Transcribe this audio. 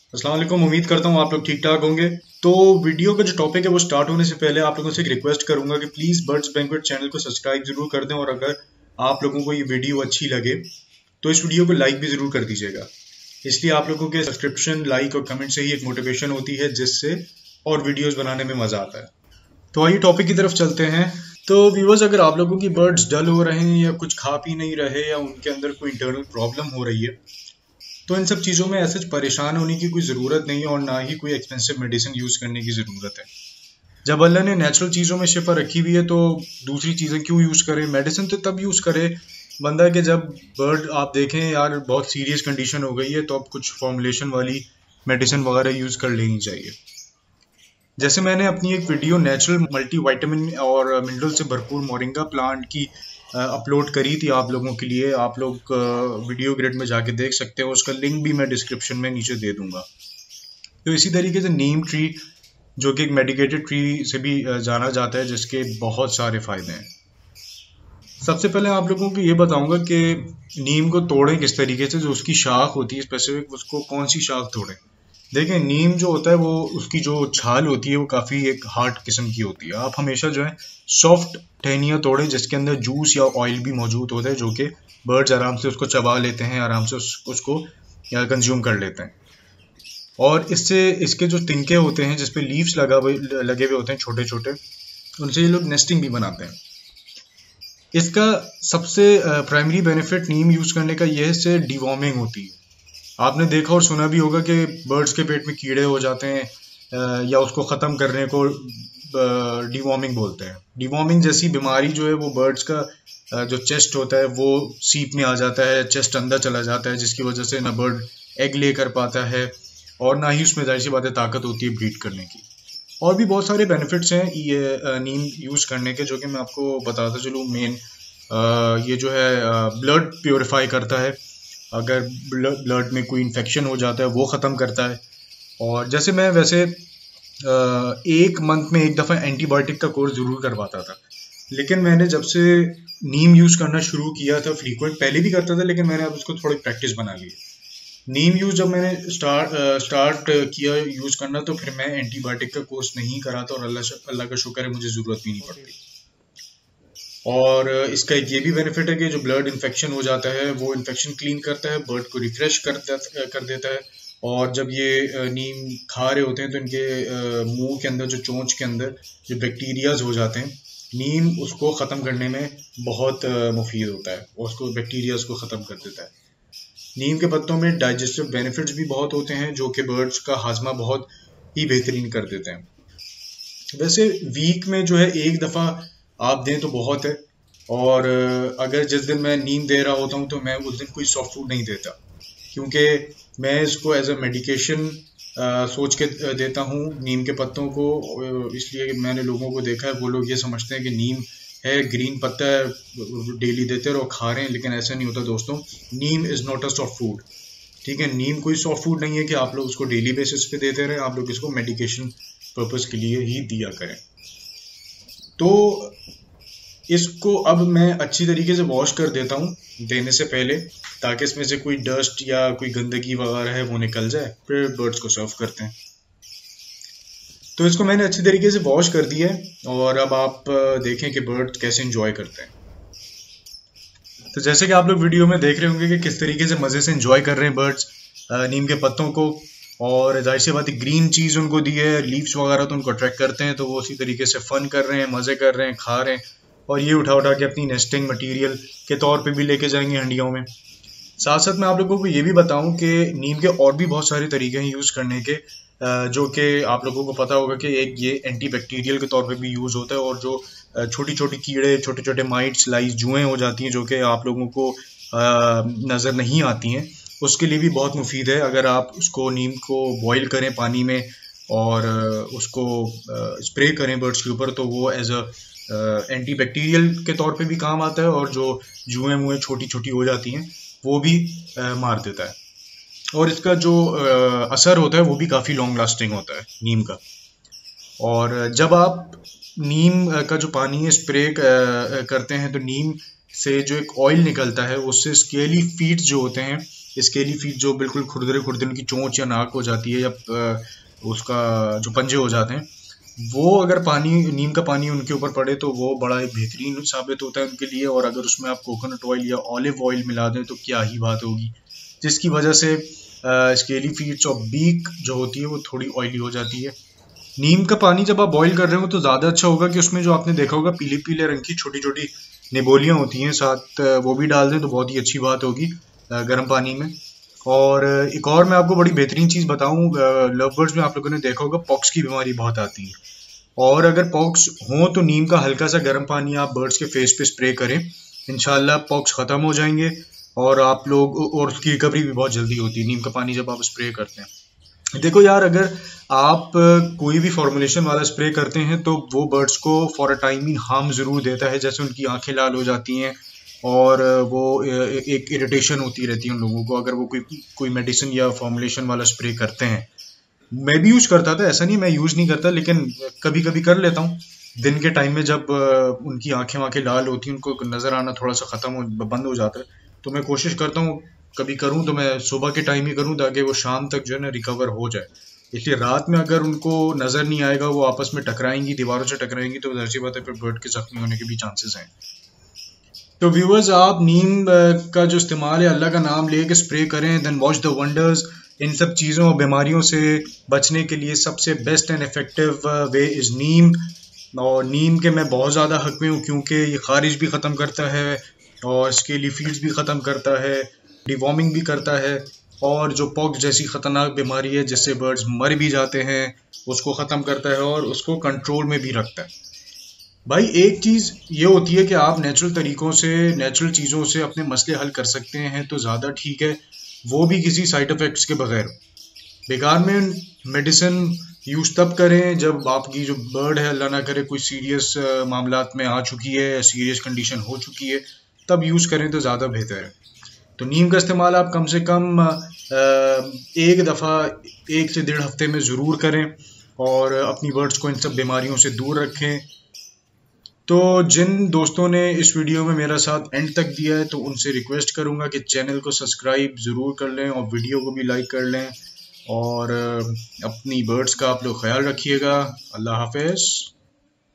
अस्सलाम वालेकुम। उम्मीद करता हूँ आप लोग ठीक ठाक होंगे। तो वीडियो का जो टॉपिक है वो स्टार्ट होने से पहले आप लोगों से एक रिक्वेस्ट करूंगा कि प्लीज़ बर्ड्स बैंक्वेट चैनल को सब्सक्राइब जरूर कर दें, और अगर आप लोगों को ये वीडियो अच्छी लगे तो इस वीडियो को लाइक भी ज़रूर कर दीजिएगा। इसलिए आप लोगों के सब्सक्रिप्शन, लाइक और कमेंट से ही एक मोटिवेशन होती है, जिससे और वीडियोज़ बनाने में मज़ा आता है। तो आइए टॉपिक की तरफ चलते हैं। तो व्यूवर्स, अगर आप लोगों की बर्ड्स डल हो रहे हैं या कुछ खा पी नहीं रहे या उनके अंदर कोई इंटरनल प्रॉब्लम हो रही है, तो इन सब चीज़ों में ऐसे परेशान होने की कोई ज़रूरत नहीं है, और ना ही कोई एक्सपेंसिव मेडिसिन यूज़ करने की ज़रूरत है। जब अल्लाह ने नेचुरल चीज़ों में शिफा रखी हुई है तो दूसरी चीज़ें क्यों यूज़ करें। मेडिसिन तो तब यूज़ करे बंदा कि जब बर्ड आप देखें यार बहुत सीरियस कंडीशन हो गई है, तो अब कुछ फॉर्मुलेशन वाली मेडिसिन वगैरह यूज़ कर लेनी चाहिए। जैसे मैंने अपनी एक वीडियो नेचुरल मल्टीविटामिन और मिनरल से भरपूर मोरिंगा प्लांट की अपलोड करी थी आप लोगों के लिए। आप लोग वीडियो ग्रिड में जाके देख सकते हो, उसका लिंक भी मैं डिस्क्रिप्शन में नीचे दे दूंगा। तो इसी तरीके से नीम ट्री, जो कि एक मेडिकेटेड ट्री से भी जाना जाता है, जिसके बहुत सारे फायदे हैं। सबसे पहले आप लोगों को ये बताऊंगा कि नीम को तोड़ें किस तरीके से। जो उसकी शाख होती है स्पेसिफिक, उसको कौन सी शाख तोड़ें। देखें, नीम जो होता है वो उसकी जो छाल होती है वो काफ़ी एक हार्ड किस्म की होती है। आप हमेशा जो है सॉफ्ट टहनियाँ तोड़ें जिसके अंदर जूस या ऑयल भी मौजूद होता है, जो कि बर्ड्स आराम से उसको चबा लेते हैं, आराम से उसको कंज्यूम कर लेते हैं। और इससे इसके जो तिनके होते हैं जिसपे लीव्स लगे हुए होते हैं छोटे छोटे, उनसे ये लोग नेस्टिंग भी बनाते हैं। इसका सबसे प्राइमरी बेनिफिट नीम यूज़ करने का यह है, इससे डिवॉर्मिंग होती है। आपने देखा और सुना भी होगा कि बर्ड्स के पेट में कीड़े हो जाते हैं या उसको ख़त्म करने को डिवॉर्मिंग बोलते हैं। डिवॉर्मिंग जैसी बीमारी जो है वो बर्ड्स का जो चेस्ट होता है वो सीप में आ जाता है, चेस्ट अंदर चला जाता है, जिसकी वजह से ना बर्ड एग ले कर पाता है और ना ही उसमें जाहिर सी बात है ताकत होती है ब्रीड करने की। और भी बहुत सारे बेनिफिट्स हैं ये नीम यूज़ करने के, जो कि मैं आपको बताता चलूँ। मेन ये जो है ब्लड प्योरीफाई करता है। अगर ब्लड में कोई इन्फेक्शन हो जाता है वो ख़त्म करता है। और जैसे मैं वैसे एक मंथ में एक दफ़ा एंटीबायोटिक का कोर्स ज़रूर करवाता था, लेकिन मैंने जब से नीम यूज़ करना शुरू किया था, फ्रीक्वेंट पहले भी करता था, लेकिन मैंने अब उसको थोड़ी प्रैक्टिस बना ली। नीम यूज़ जब मैंने स्टार्ट किया यूज़ करना, तो फिर मैं एंटीबायोटिक का कोर्स नहीं करा था, और अल्लाह का शुक्र है मुझे ज़रूरत भी नहीं पड़ती। और इसका एक ये भी बेनिफिट है कि जो ब्लड इन्फेक्शन हो जाता है वो इन्फेक्शन क्लीन करता है, बर्ड को रिफ्रेश कर देता है। और जब ये नीम खा रहे होते हैं तो इनके मुंह के अंदर, जो चोंच के अंदर जो बैक्टीरियाज हो जाते हैं, नीम उसको ख़त्म करने में बहुत मुफीद होता है, और उसको बैक्टीरियाज को ख़त्म कर देता है। नीम के पत्तों में डाइजेस्टिव बेनिफिट्स भी बहुत होते हैं, जो कि बर्ड्स का हाजमा बहुत ही बेहतरीन कर देते हैं। वैसे वीक में जो है एक दफ़ा आप दें तो बहुत है। और अगर जिस दिन मैं नीम दे रहा होता हूँ तो मैं उस दिन कोई सॉफ्ट फूड नहीं देता, क्योंकि मैं इसको एज अ मेडिकेशन सोच के देता हूँ नीम के पत्तों को। इसलिए कि मैंने लोगों को देखा है, वो लोग ये समझते हैं कि नीम है, ग्रीन पत्ता है, डेली देते रहो, खा रहे हैं, लेकिन ऐसा नहीं होता दोस्तों। Neem is not a soft food, ठीक है। नीम कोई सॉफ्ट फूड नहीं है कि आप लोग उसको डेली बेसिस पे देते रहें। आप लोग इसको मेडिकेशन पर्पस के लिए ही दिया करें। तो इसको अब मैं अच्छी तरीके से वॉश कर देता हूँ देने से पहले, ताकि इसमें से कोई डस्ट या कोई गंदगी वगैरह है वो निकल जाए, फिर बर्ड्स को सर्व करते हैं। तो इसको मैंने अच्छी तरीके से वॉश कर दिया है, और अब आप देखें कि बर्ड्स कैसे एंजॉय करते हैं। तो जैसे कि आप लोग वीडियो में देख रहे होंगे कि किस तरीके से मज़े से एंजॉय कर रहे हैं बर्ड्स नीम के पत्तों को। और जाहिर सी बात है ग्रीन चीज़ उनको दी है, लीव्स वगैरह तो उनको अट्रैक्ट करते हैं, तो वो उसी तरीके से फ़न कर रहे हैं, मज़े कर रहे हैं, खा रहे हैं, और ये उठा उठा के अपनी नेस्टिंग मटेरियल के तौर पे भी लेके जाएंगे हंडियों में। साथ साथ मैं आप लोगों को ये भी बताऊं कि नीम के और भी बहुत सारे तरीके हैं यूज़ करने के, जो कि आप लोगों को पता होगा कि एक ये एंटी बैक्टीरियल के तौर पे भी यूज़ होता है। और जो छोटी छोटी कीड़े, छोटे छोटे माइट्स, लाइस, जुएँ हो जाती हैं, जो कि आप लोगों को नज़र नहीं आती हैं, उसके लिए भी बहुत मुफीद है। अगर आप उसको नीम को बॉईल करें पानी में और उसको स्प्रे करें बर्ड्स के ऊपर, तो वो एज अ एंटी बैक्टीरियल के तौर पे भी काम आता है, और जो जुएँ मुएँ छोटी छोटी हो जाती हैं वो भी मार देता है। और इसका जो असर होता है वो भी काफ़ी लॉन्ग लास्टिंग होता है नीम का। और जब आप नीम का जो पानी है स्प्रे करते हैं, तो नीम से जो एक ऑयल निकलता है उससे स्केली फीट्स जो होते हैं स्केली फीट जो बिल्कुल खुरदरे खुरदरे उनकी चोंच या नाक हो जाती है, या उसका जो पंजे हो जाते हैं, वो अगर पानी, नीम का पानी उनके ऊपर पड़े तो वो बड़ा एक बेहतरीन साबित होता है उनके लिए। और अगर उसमें आप कोकोनट ऑयल या ऑलिव ऑयल मिला दें तो क्या ही बात होगी, जिसकी वजह से स्केली फीट्स और बीक जो होती है वो थोड़ी ऑयली हो जाती है। नीम का पानी जब आप बॉईल कर रहे हो तो ज़्यादा अच्छा होगा कि उसमें जो आपने देखा होगा पीले पीले रंग की छोटी छोटी निबोलियाँ होती हैं साथ, वो भी डाल दें तो बहुत ही अच्छी बात होगी गर्म पानी में। और एक और मैं आपको बड़ी बेहतरीन चीज़ बताऊं, लव बर्ड्स में आप लोगों ने देखा होगा पॉक्स की बीमारी बहुत आती है, और अगर पॉक्स हो तो नीम का हल्का सा गर्म पानी आप बर्ड्स के फेस पे स्प्रे करें, इंशाल्लाह पॉक्स ख़त्म हो जाएंगे और आप लोग, और उसकी रिकवरी भी बहुत जल्दी होती है नीम का पानी जब आप स्प्रे करते हैं। देखो यार, अगर आप कोई भी फॉर्मुलेशन वाला स्प्रे करते हैं तो वो बर्ड्स को फॉर अ टाइम हार्म ज़रूर देता है, जैसे उनकी आंखें लाल हो जाती हैं और वो एक इरिटेशन होती रहती है उन लोगों को अगर वो कोई मेडिसिन या फॉर्मुलेशन वाला स्प्रे करते हैं। मैं भी यूज़ करता था, ऐसा नहीं मैं यूज़ नहीं करता, लेकिन कभी कभी कर लेता हूँ दिन के टाइम में जब उनकी आंखें लाल होती हैं, उनको नज़र आना थोड़ा सा बंद हो जाता है, तो मैं कोशिश करता हूँ कभी करूँ तो मैं सुबह के टाइम ही करूँ ताकि वो शाम तक जो है ना रिकवर हो जाए। इसलिए रात में अगर उनको नज़र नहीं आएगा, वो आपस में टकराएंगी, दीवारों से टकराएंगी, तो ज़ाहिर सी बात है फिर बर्ड के जख्मी होने के भी चांसेस हैं। तो व्यूअर्स, आप नीम का जो इस्तेमाल है अल्लाह का नाम ले के स्प्रे करें, देन वॉच द वंडर्स। इन सब चीज़ों और बीमारियों से बचने के लिए सबसे best and effective way is neem. और नीम के मैं बहुत ज़्यादा हक में हूँ क्योंकि ये खारिज भी ख़त्म करता है और स्केली फीट्स भी ख़त्म करता है, डिवॉर्मिंग भी करता है, और जो पॉक्स जैसी ख़तरनाक बीमारी है जिससे बर्ड्स मर भी जाते हैं उसको ख़त्म करता है और उसको कंट्रोल में भी रखता है। भाई एक चीज़ ये होती है कि आप नेचुरल तरीक़ों से, नेचुरल चीज़ों से अपने मसले हल कर सकते हैं तो ज़्यादा ठीक है, वो भी किसी साइड इफ़ेक्ट्स के बगैर। बेकार में मेडिसिन यूज़ तब करें जब आपकी जो बर्ड है अल्लाह ना करे कोई सीरियस मामलात में आ चुकी है, सीरियस कंडीशन हो चुकी है, तब यूज़ करें तो ज़्यादा बेहतर है। तो नीम का इस्तेमाल आप कम से कम एक दफ़ा 1 से 1.5 हफ्ते में ज़रूर करें और अपनी बर्ड्स को इन सब बीमारियों से दूर रखें। तो जिन दोस्तों ने इस वीडियो में मेरा साथ एंड तक दिया है तो उनसे रिक्वेस्ट करूंगा कि चैनल को सब्सक्राइब ज़रूर कर लें और वीडियो को भी लाइक कर लें, और अपनी बर्ड्स का आप लोग ख्याल रखिएगा। अल्लाह हाफ़िज़।